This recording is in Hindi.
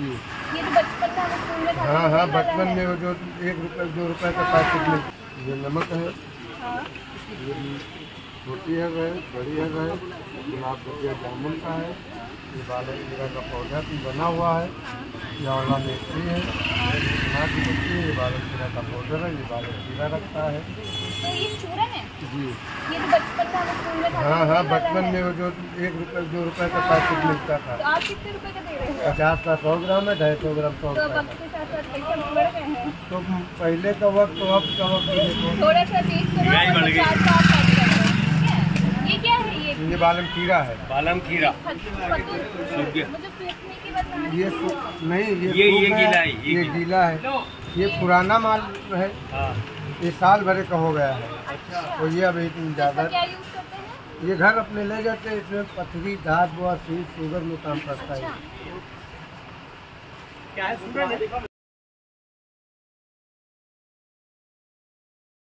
जी। ये तो बचपन में हम स्कूल में खाते हाँ हाँ, थे, बचपन वाला में वो जो 1 रुपये 2 रुपये का पैकेट में ये नमक है, हाँ। ये छोटी है वह, बड़ी है वह, गुलाब भटिया जामुन का है, ये बालक जीरा का पौधा भी बना हुआ है, ये आंवला मेथी है, चना की मछली है, ये बालक जीरा का पाउडर है, ये बालक जीरा रखता है। तो ये चूरन है? जी। ये तो बचपन में हम स्कूल में खाते हाँ थे, हाँ, वाला बचपन है। में वो जो 1 रुपये 2 रुपये का पैकेट मिलता था। तो आप कितने रुपए का दे रहे हैं? 50 का 100 ग्राम है, 250 ग्राम 100 तो रुपये वक्त का। के साथ साथ पैसे बढ़ गए हैं। तो पहले का वक्त तो अब का वक्त देखो। थोड़ा सा टेस्ट करो, महंगाई बढ़ गई। 50 का आप पैक कर दो, ठीक है? ये क्या है ये? ये बालम खीरा है। बालम खीरा सूख गया। मुझे सूखने के बाद खाने ये को- नहीं, ये सूखा गीला है, ये गीला है। ये पुराना माल है, हाँ। ये साल भरे का हो गया है। अच्छा। तो ये अभी ज़्यादा इसका क्या यूज करते हैं? ये घर अपने ले जाते हैं, इसमें पथरी दाद बुआ शुगर में काम करता है। अच्छा। क्या है?